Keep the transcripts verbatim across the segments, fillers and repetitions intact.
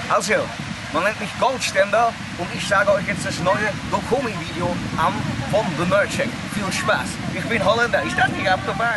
Also, man nennt mich Goldständer und ich sage euch jetzt das neue Dokomi-Video an von bemerken. Viel Spaß. Ich bin Holländer, ich dachte, ihr habt dabei.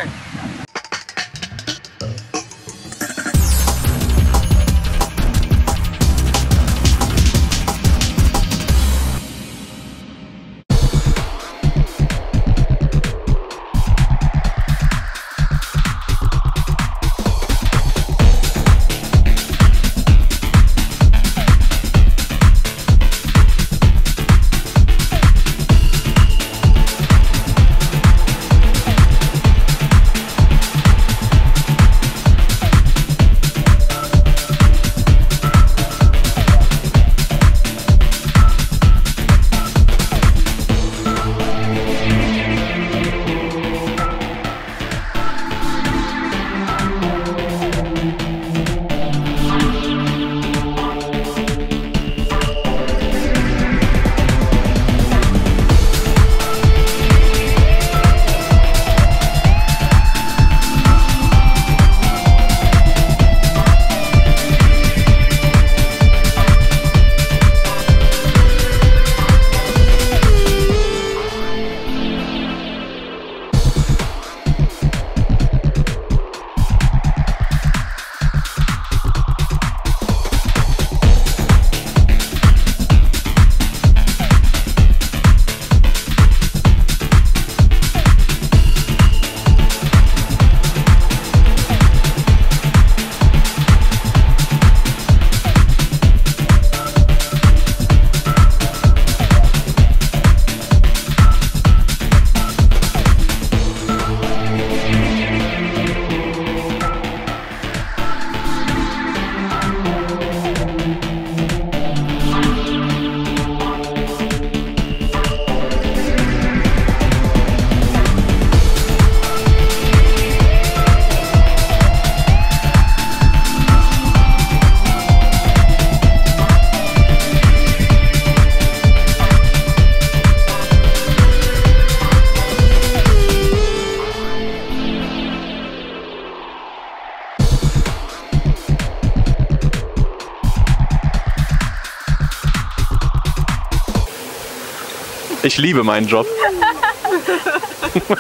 Ich liebe meinen Job.